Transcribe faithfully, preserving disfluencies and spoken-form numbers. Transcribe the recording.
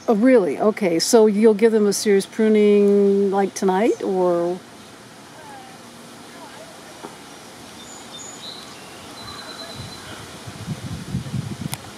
Oh, really? Okay. So you'll give them a serious pruning like tonight, or?